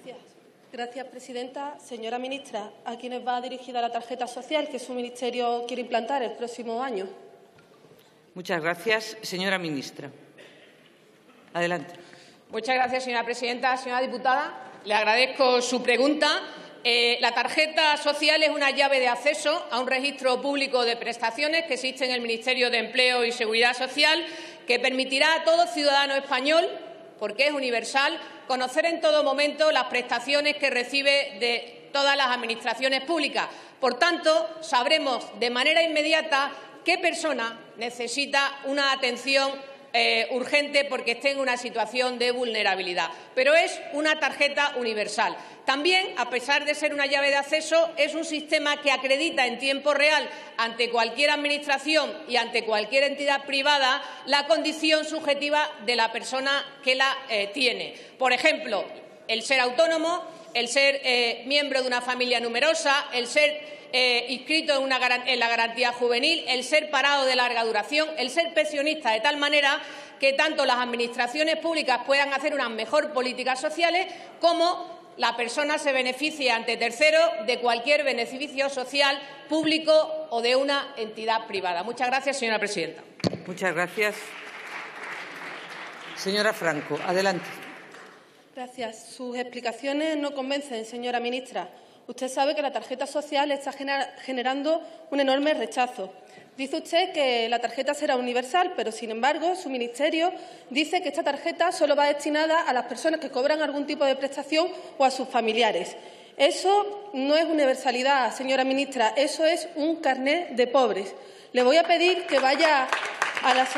Gracias, presidenta. Señora ministra, ¿a quiénes va dirigida la tarjeta social que su ministerio quiere implantar el próximo año? Muchas gracias. Señora ministra. Adelante. Muchas gracias, señora presidenta. Señora diputada, le agradezco su pregunta. La tarjeta social es una llave de acceso a un registro público de prestaciones que existe en el Ministerio de Empleo y Seguridad Social, que permitirá a todo ciudadano español, porque es universal, conocer en todo momento las prestaciones que recibe de todas las administraciones públicas. Por tanto, sabremos de manera inmediata qué persona necesita una atención urgente porque esté en una situación de vulnerabilidad. Pero es una tarjeta universal. También, a pesar de ser una llave de acceso, es un sistema que acredita en tiempo real ante cualquier administración y ante cualquier entidad privada la condición subjetiva de la persona que la tiene. Por ejemplo, el ser autónomo, el ser miembro de una familia numerosa, el ser inscrito en la garantía juvenil, el ser parado de larga duración, el ser pensionista, de tal manera que tanto las administraciones públicas puedan hacer unas mejores políticas sociales como la persona se beneficie ante terceros de cualquier beneficio social público o de una entidad privada. Muchas gracias, señora presidenta. Muchas gracias. Señora Franco, adelante. Gracias. Sus explicaciones no convencen, señora ministra. Usted sabe que la tarjeta social está generando un enorme rechazo. Dice usted que la tarjeta será universal, pero, sin embargo, su ministerio dice que esta tarjeta solo va destinada a las personas que cobran algún tipo de prestación o a sus familiares. Eso no es universalidad, señora ministra, eso es un carné de pobres. Le voy a pedir que vaya a la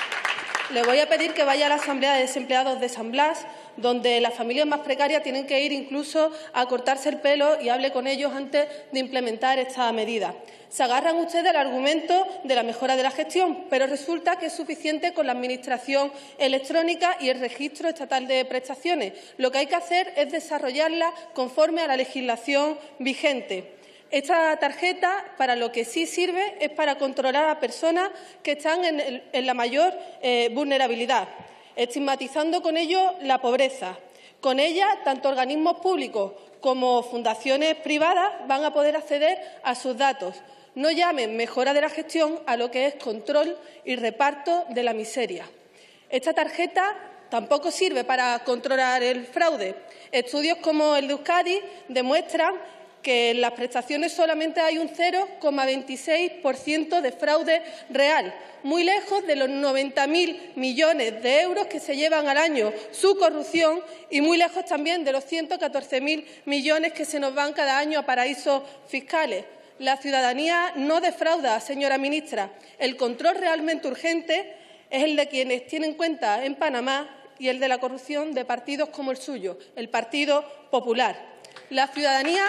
Asamblea de Desempleados de San Blas, donde las familias más precarias tienen que ir incluso a cortarse el pelo, y hable con ellos antes de implementar esta medida. Se agarran ustedes al argumento de la mejora de la gestión, pero resulta que es suficiente con la administración electrónica y el registro estatal de prestaciones. Lo que hay que hacer es desarrollarla conforme a la legislación vigente. Esta tarjeta, para lo que sí sirve, es para controlar a personas que están en la mayor vulnerabilidad, estigmatizando con ello la pobreza. Con ella, tanto organismos públicos como fundaciones privadas van a poder acceder a sus datos. No llamen mejora de la gestión a lo que es control y reparto de la miseria. Esta tarjeta tampoco sirve para controlar el fraude. Estudios como el de Euskadi demuestran que en las prestaciones solamente hay un 0,26% de fraude real, muy lejos de los 90.000 millones de euros que se llevan al año su corrupción y muy lejos también de los 114.000 millones que se nos van cada año a paraísos fiscales. La ciudadanía no defrauda, señora ministra. El control realmente urgente es el de quienes tienen cuenta en Panamá y el de la corrupción de partidos como el suyo, el Partido Popular. La ciudadanía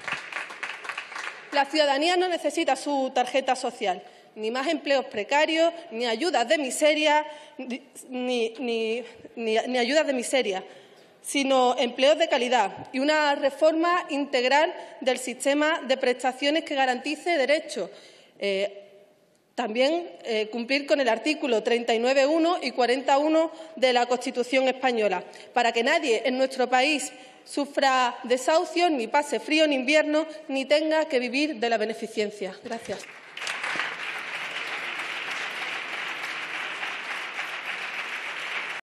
no necesita su tarjeta social, ni más empleos precarios, ni ayudas de miseria, ni ayudas de miseria, sino empleos de calidad y una reforma integral del sistema de prestaciones que garantice derechos. También cumplir con el artículo 39.1 y 40.1 de la Constitución española, para que nadie en nuestro país sufra desahucios, ni pase frío en invierno, ni tenga que vivir de la beneficencia. Gracias.